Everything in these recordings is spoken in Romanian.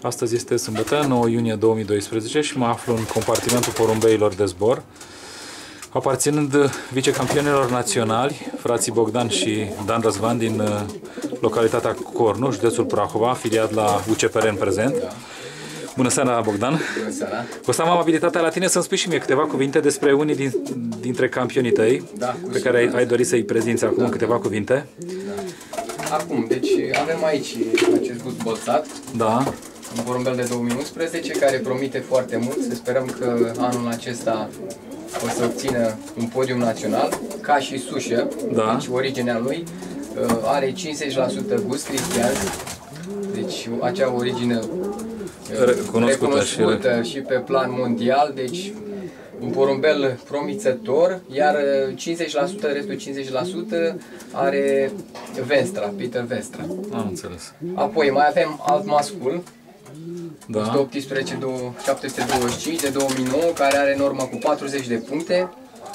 Astăzi este sâmbătă, 9 iunie 2012 și mă aflu în compartimentul porumbeilor de zbor, aparținând vicecampionilor naționali, frații Bogdan și Dan Răzvan din localitatea Cornu, județul Prahova, afiliat la UCPR în prezent. Da. Bună seara, Bogdan! Bună seara! O să am amabilitatea la tine să-mi spui și mie câteva cuvinte despre unii dintre campionii tăi, da, pe care ai dorit să-i prezinți acum câteva cuvinte. Da. Acum, deci avem aici acest gust bolțat, un porumbel de 2011, care promite foarte mult. Să sperăm că anul acesta o să obțină un podium național, ca și sușă, deci originea lui are 50% gust cristian, deci acea origine recunoscută și pe plan mondial, deci un porumbel promițător, iar 50%, restul 50% are Venstra, Peter Venstra. Am înțeles. Apoi mai avem alt mascul, 118 725 de 2009, care are normă cu 40 de puncte.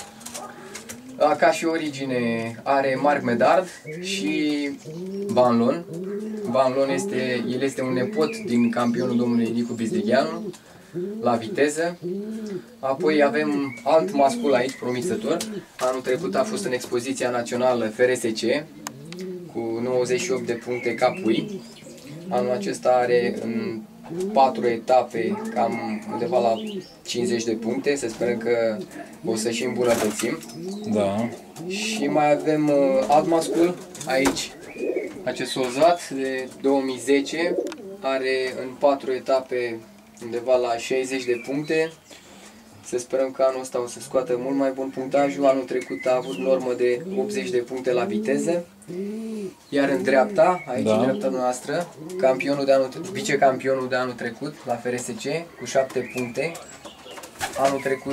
Ca și origine are Marc Medard și Banlon. Banlon este un nepot din campionul domnului Nicu Bizdrigianu la viteză. Apoi avem alt mascul aici, promițător. Anul trecut a fost în expoziția națională FRSC cu 98 de puncte capui. Anul acesta are în 4 etape cam undeva la 50 de puncte. Să sperăm că o să și îmbunătățim. Da. Și mai avem alt mascul aici, acest solzat de 2010, are în 4 etape undeva la 60 de puncte. Să sperăm că anul ăsta o să scoată mult mai bun punctajul. Anul trecut a avut normă de 80 de puncte la viteză. Iar în dreapta, aici în dreapta noastră, vicecampionul de anul trecut la FRSC cu 7 puncte. Anul trecut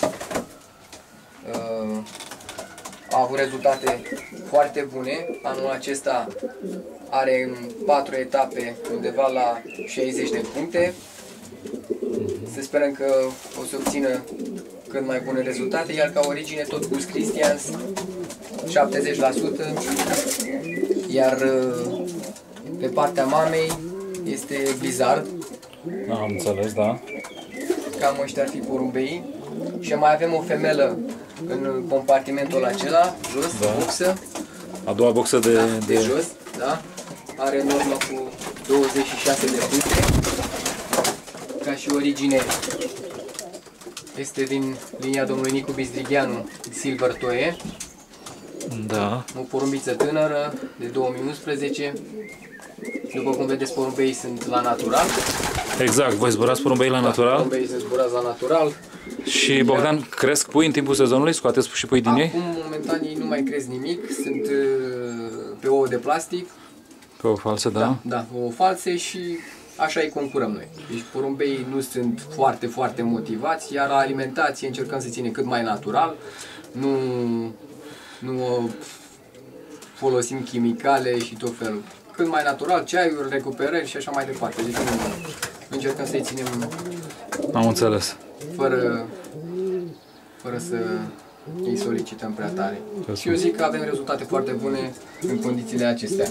a avut rezultate foarte bune. Anul acesta are în 4 etape undeva la 60 de puncte. Să sperăm că o să obțină cât mai bune rezultate, iar ca origine tot Gus Christians, 70%, iar pe partea mamei este Blizzard. Am înțeles, da. Cam ăștia ar fi porumbeii. Și mai avem o femelă în compartimentul acela, jos, boxă. A doua boxă de jos, da. Are normă cu 26 de puncte. Ca și origine este din linia domnului Nicu Bizdrigianu, Silver Toe. Da. O porumbiță tânără de 2011. După cum vedeți, porumbeii sunt la natural. Exact, voi zburați porumbeii la natural? Porumbeii sunt zburați la natural. Și Bogdan, cresc pui în timpul sezonului? Scoateți și pui din ei? Acum, momentan, ei nu mai cresc nimic. Sunt pe ouă de plastic. Pe o falsă, da? Da, ouă false și așa îi concurăm noi. Deci porumbeii nu sunt foarte, foarte motivați, iar la alimentație încercăm să ținem cât mai natural. Nu folosim chimicale și tot felul. Cât mai natural, ceaiuri, recuperări și așa mai departe. Deci încercăm să-i ținem. Am înțeles. Fără să îi solicităm prea tare. Și eu zic că avem rezultate foarte bune în condițiile acestea.